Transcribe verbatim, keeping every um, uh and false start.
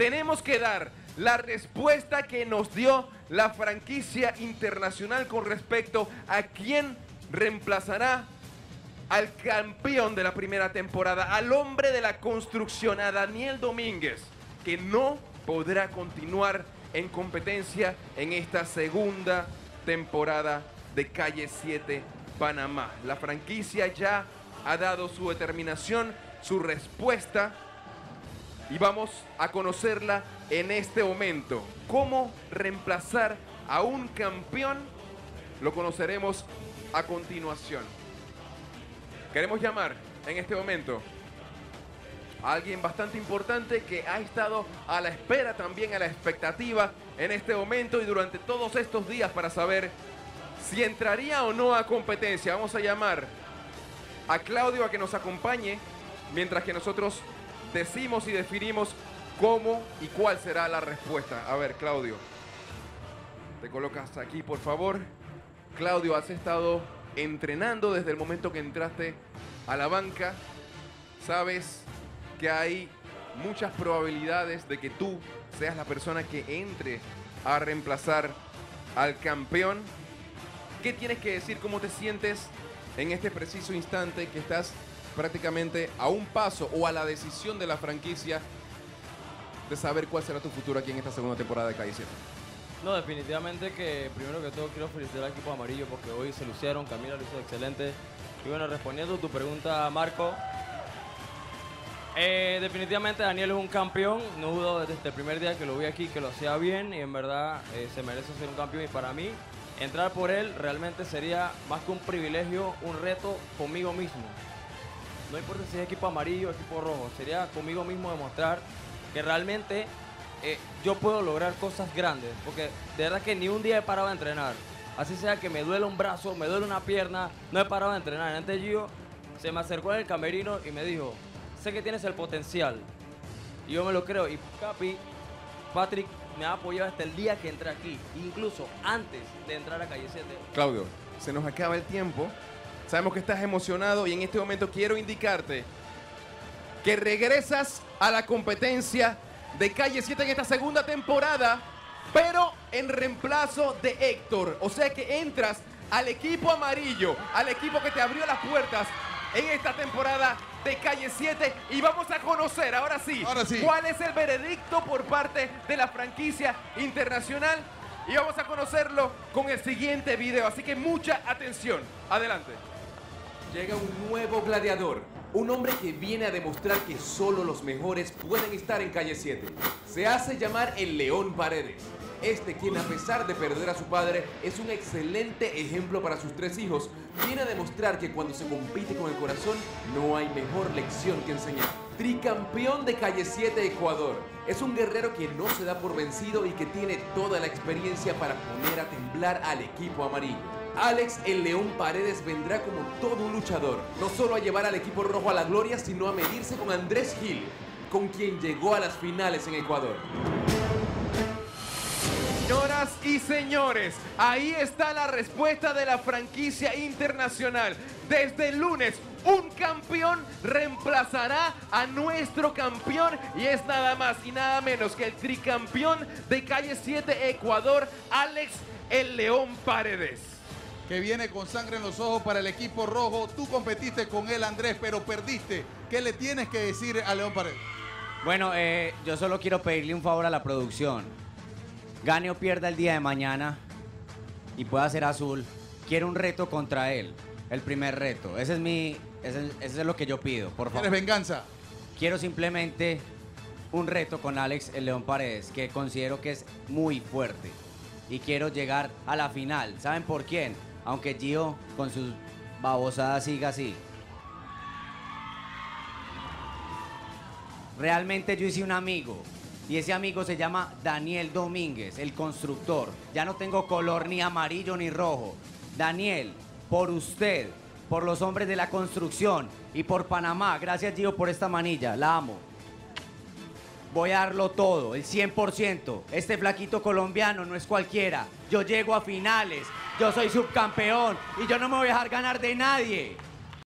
tenemos que dar la respuesta que nos dio la franquicia internacional con respecto a quién reemplazará al campeón de la primera temporada, al hombre de la construcción, a Daniel Domínguez, que no podrá continuar en competencia en esta segunda temporada de Calle siete Panamá. La franquicia ya ha dado su determinación, su respuesta, y vamos a conocerla en este momento. ¿Cómo reemplazar a un campeón? Lo conoceremos a continuación. Queremos llamar en este momento a alguien bastante importante que ha estado a la espera, también a la expectativa en este momento y durante todos estos días para saber si entraría o no a competencia. Vamos a llamar a Claudio a que nos acompañe mientras que nosotros decimos y definimos cómo y cuál será la respuesta. A ver, Claudio, te colocas aquí, por favor. Claudio, has estado entrenando desde el momento que entraste a la banca. Sabes que hay muchas probabilidades de que tú seas la persona que entre a reemplazar al campeón. ¿Qué tienes que decir? ¿Cómo te sientes en este preciso instante que estás prácticamente a un paso o a la decisión de la franquicia de saber cuál será tu futuro aquí en esta segunda temporada de Calle siete? No, definitivamente que primero que todo quiero felicitar al equipo amarillo porque hoy se lucieron, Camila lo hizo excelente. Y bueno, respondiendo a tu pregunta, Marco, eh, definitivamente Daniel es un campeón. No dudo desde el primer día que lo vi aquí que lo hacía bien y en verdad eh, se merece ser un campeón. Y para mí, entrar por él realmente sería más que un privilegio, un reto conmigo mismo. No importa si es equipo amarillo o equipo rojo, sería conmigo mismo demostrar que realmente eh, yo puedo lograr cosas grandes. Porque de verdad que ni un día he parado de entrenar. Así sea que me duele un brazo, me duele una pierna, no he parado de entrenar. Antes Gio se me acercó en el camerino y me dijo, sé que tienes el potencial. Y yo me lo creo. Y Capi, Patrick, me ha apoyado hasta el día que entré aquí. Incluso antes de entrar a Calle siete. Claudio, se nos acaba el tiempo. Sabemos que estás emocionado y en este momento quiero indicarte que regresas a la competencia de Calle siete en esta segunda temporada, pero en reemplazo de Héctor. O sea que entras al equipo amarillo, al equipo que te abrió las puertas en esta temporada de Calle siete. Y vamos a conocer, ahora sí, ahora sí, cuál es el veredicto por parte de la franquicia internacional. Y vamos a conocerlo con el siguiente video. Así que mucha atención. Adelante. Llega un nuevo gladiador, un hombre que viene a demostrar que solo los mejores pueden estar en Calle siete. Se hace llamar el León Paredes. Este, quien a pesar de perder a su padre, es un excelente ejemplo para sus tres hijos, viene a demostrar que cuando se compite con el corazón, no hay mejor lección que enseñar. Tricampeón de Calle siete Ecuador. Es un guerrero que no se da por vencido y que tiene toda la experiencia para poner a temblar al equipo amarillo. Alex el León Paredes vendrá como todo un luchador, no solo a llevar al equipo rojo a la gloria, sino a medirse con Andrés Gil, con quien llegó a las finales en Ecuador. Señoras y señores, ahí está la respuesta de la franquicia internacional. Desde el lunes, un campeón reemplazará a nuestro campeón y es nada más y nada menos que el tricampeón de Calle siete Ecuador, Alex el León Paredes. Que viene con sangre en los ojos para el equipo rojo. Tú competiste con él, Andrés, pero perdiste. ¿Qué le tienes que decir a León Paredes? Bueno, eh, yo solo quiero pedirle un favor a la producción. Gane o pierda el día de mañana y pueda ser azul, quiero un reto contra él. El primer reto. Ese es mi, ese, ese es lo que yo pido, por favor. ¿Quieres venganza? Quiero simplemente un reto con Alex el León Paredes, que considero que es muy fuerte. Y quiero llegar a la final. ¿Saben por quién? Aunque Gio con sus babosadas siga así. Realmente yo hice un amigo. Y ese amigo se llama Daniel Domínguez, el constructor. Ya no tengo color ni amarillo ni rojo. Daniel, por usted, por los hombres de la construcción y por Panamá. Gracias, Gio, por esta manilla. La amo. Voy a darlo todo, el cien por ciento. Este flaquito colombiano no es cualquiera. Yo llego a finales, yo soy subcampeón y yo no me voy a dejar ganar de nadie.